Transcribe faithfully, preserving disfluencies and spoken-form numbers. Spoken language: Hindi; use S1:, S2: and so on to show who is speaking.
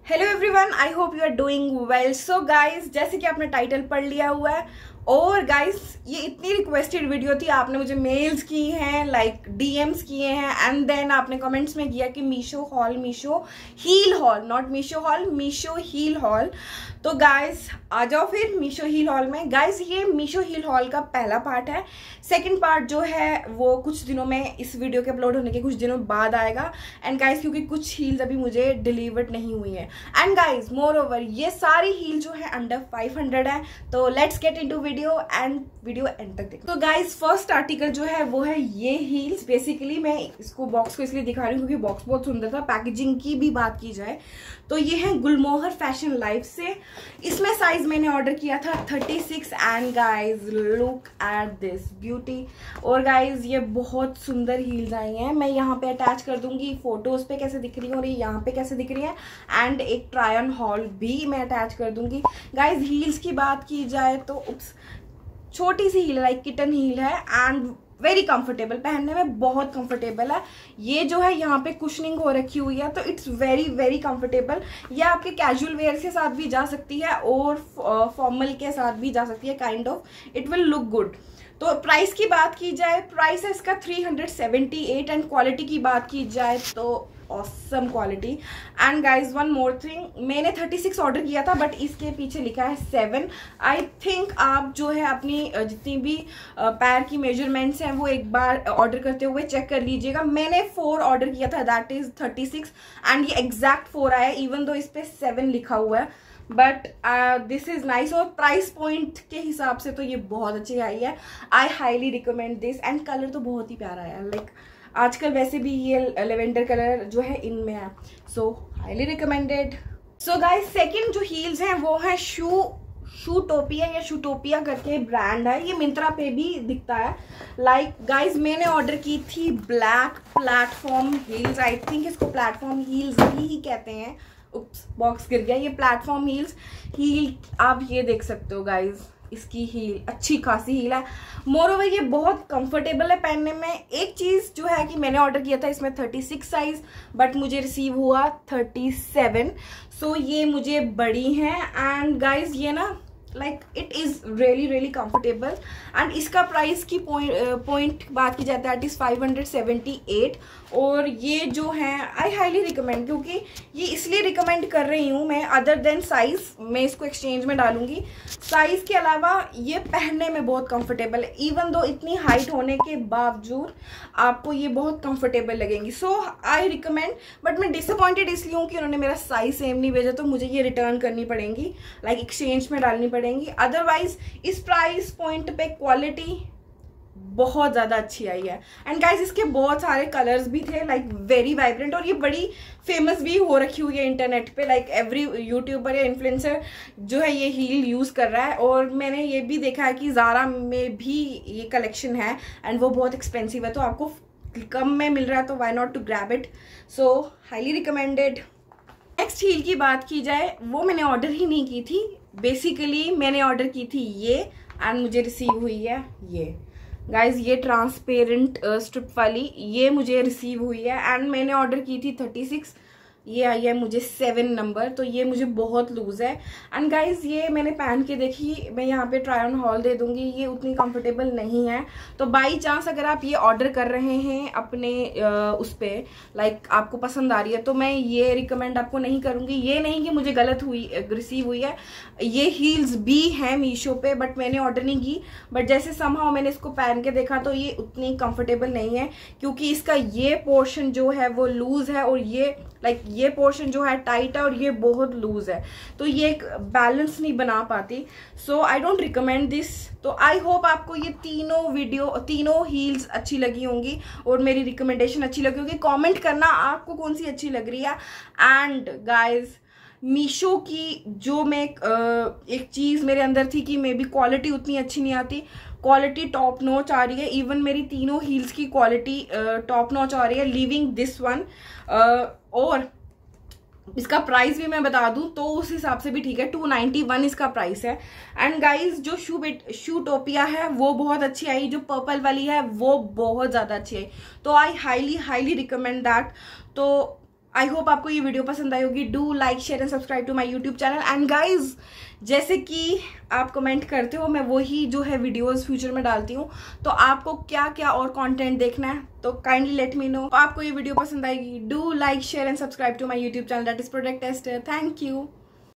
S1: Hello everyone, I hope you are doing well. So guys, जैसे कि आपने टाइटल पढ़ लिया हुआ है और गाइस ये इतनी रिक्वेस्टेड वीडियो थी, आपने मुझे मेल्स की हैं, लाइक डीएम्स किए हैं एंड देन आपने कमेंट्स में किया कि Meesho haul, Meesho heel haul, not Meesho haul, Meesho heel haul. तो गाइस आ जाओ फिर मीशो हील हॉल में। गाइस ये मीशो हील हॉल का पहला पार्ट है। सेकंड पार्ट जो है वो कुछ दिनों में, इस वीडियो के अपलोड होने के कुछ दिनों बाद आएगा। एंड गाइस क्योंकि कुछ हील्स अभी मुझे डिलीवर्ड नहीं हुई है एंड गाइस मोर ओवर ये सारी हील जो है अंडर फाइव हंड्रेड है। तो let's get into video and video end तक देखो। तो गाइस फर्स्ट आर्टिकल जो है वो है ये हील्स। बेसिकली मैं इसको बॉक्स को इसलिए दिखा रही हूँ क्योंकि बॉक्स बहुत सुंदर था। पैकेजिंग की भी बात की जाए तो ये है गुलमोहर फैशन लाइफ से। इसमें साइज मैंने ऑर्डर किया था thirty six and guys look at this beauty. और गाइज ये बहुत सुंदर हील्स आई हैं। मैं यहाँ पे अटैच कर दूंगी फोटोज पे कैसे दिख रही है और ये यहाँ पे कैसे दिख रही है एंड एक ट्राई ऑन हॉल भी मैं अटैच कर दूंगी। गाइज हील्स की बात की जाए तो उप्स, छोटी सी हील, लाइक किटन हील है एंड वेरी कंफर्टेबल, पहनने में बहुत कंफर्टेबल है। ये जो है यहाँ पे कुशनिंग हो रखी हुई है तो इट्स वेरी वेरी कंफर्टेबल। ये आपके कैजुअल वेयर के साथ भी जा सकती है और फॉर्मल के साथ भी जा सकती है, kind of it will look good. तो प्राइस की बात की जाए, प्राइस है इसका three hundred seventy eight and quality की बात की जाए तो awesome quality. And guys one more thing, मैंने थर्टी सिक्स ऑर्डर किया था बट इसके पीछे लिखा है सेवन। आई थिंक आप जो है अपनी जितनी भी पैर की मेजरमेंट्स हैं वो एक बार ऑर्डर करते हुए चेक कर लीजिएगा। मैंने फोर ऑर्डर किया था, that is thirty six and ये एग्जैक्ट फोर आया इवन दो इस पे सेवन लिखा हुआ है। बट दिस इज नाइस और प्राइस पॉइंट के हिसाब से तो ये बहुत अच्छी आई है। I highly recommend this and colour तो बहुत ही प्यारा है। लाइक like, आजकल वैसे भी ये लेवेंडर कलर जो है इनमें है, so highly recommended. So guys second जो हील्स हैं वो है शू शूटोपिया या शूटोपिया करके ब्रांड है। ये मिंत्रा पे भी दिखता है। लाइक like, गाइस मैंने ऑर्डर की थी black platform heels. I think इसको प्लेटफॉर्म हील्स ही, ही कहते हैं। उप्स, बॉक्स गिर गया। ये प्लेटफॉर्म हील्स हील आप ये देख सकते हो गाइज, इसकी हील अच्छी खासी हील है। मोर ओवर ये बहुत कंफर्टेबल है पहनने में। एक चीज जो है कि मैंने ऑर्डर किया था इसमें थर्टी सिक्स साइज बट मुझे रिसीव हुआ थर्टी सेवन, सो ये मुझे बड़ी है। एंड गाइज ये ना like it is really really comfortable and इसका प्राइस की पॉइंट पॉइंट बात की जाती है that is five hundred seventy eight. और ये जो है आई हाईली रिकमेंड, क्योंकि ये इसलिए रिकमेंड कर रही हूँ मैं, अदर देन साइज, मैं इसको एक्सचेंज में डालूंगी। साइज के अलावा ये पहनने में बहुत कंफर्टेबल है, इवन दो इतनी हाइट होने के बावजूद आपको ये बहुत कंफर्टेबल लगेंगी। So I recommend. बट मैं डिसअपॉइंटेड इसलिए हूँ कि उन्होंने मेरा साइज सेम नहीं भेजा तो मुझे ये रिटर्न करनी पड़ेंगी, लाइक एक्सचेंज में डालनी पड़ेंगी। अदरवाइज इस प्राइस पॉइंट पे क्वालिटी बहुत ज्यादा अच्छी आई है। एंड गाइज इसके बहुत सारे कलर्स भी थे, लाइक वेरी वाइब्रेंट, और ये बड़ी फेमस भी हो रखी हुई है इंटरनेट पे। लाइक एवरी यूट्यूबर या इन्फ्लुएंसर जो है ये हील यूज कर रहा है। और मैंने ये भी देखा है कि ज़ारा में भी ये कलेक्शन है एंड वो बहुत एक्सपेंसिव है, तो आपको कम में मिल रहा है तो why not to grab it. So highly recommended. Next heel की बात की जाए, वो मैंने ऑर्डर ही नहीं की थी। बेसिकली मैंने ऑर्डर की थी ये एंड मुझे रिसीव हुई है ये। गाइज ये ट्रांसपेरेंट स्ट्रिप वाली ये मुझे रिसीव हुई है एंड मैंने ऑर्डर की थी थर्टी सिक्स, ये आई है मुझे सेवन नंबर, तो ये मुझे बहुत लूज है। एंड गाइज ये मैंने पहन के देखी, मैं यहाँ पे ट्राई ऑन हॉल दे दूंगी, ये उतनी कंफर्टेबल नहीं है। तो बाई चांस अगर आप ये ऑर्डर कर रहे हैं अपने आ, उस पर, लाइक आपको पसंद आ रही है, तो मैं ये रिकमेंड आपको नहीं करूँगी। ये नहीं कि मुझे गलत हुई रिसीव हुई है, ये हील्स भी हैं मीशो पे बट मैंने ऑर्डर नहीं की। बट जैसे समहाउ मैंने इसको पहन के देखा तो ये उतनी कंफर्टेबल नहीं है, क्योंकि इसका ये पोर्शन जो है वो लूज है और ये लाइक like, ये पोर्शन जो है टाइट है और ये बहुत लूज है, तो ये एक बैलेंस नहीं बना पाती। So I don't recommend this. तो आई होप आपको ये तीनों वीडियो, तीनों हील्स अच्छी लगी होंगी और मेरी रिकमेंडेशन अच्छी लगी होगी। कमेंट करना आपको कौन सी अच्छी लग रही है। एंड गाइज मीशो की जो मैं एक चीज़ मेरे अंदर थी कि मे बी क्वालिटी उतनी अच्छी नहीं आती, क्वालिटी टॉप नॉच आ रही है। इवन मेरी तीनों हील्स की क्वालिटी टॉप नॉच आ रही है, लीविंग दिस वन। और इसका प्राइस भी मैं बता दूं तो उस हिसाब से भी ठीक है, टू नाइन्टी वन इसका प्राइस है। एंड गाइज जो शू शूटोपिया है वो बहुत अच्छी आई, जो पर्पल वाली है वो बहुत ज़्यादा अच्छी आई, तो I highly highly recommend that. तो आई होप आपको ये वीडियो पसंद आई होगी। Do like share and subscribe to my YouTube channel. And guys, जैसे कि आप कमेंट करते हो, मैं वही जो है वीडियोस फ्यूचर में डालती हूँ। तो आपको क्या क्या और कंटेंट देखना है तो काइंडली लेट मी नो। आपको ये वीडियो पसंद आएगी, do like share and subscribe to my YouTube channel, that is product tester. Thank you.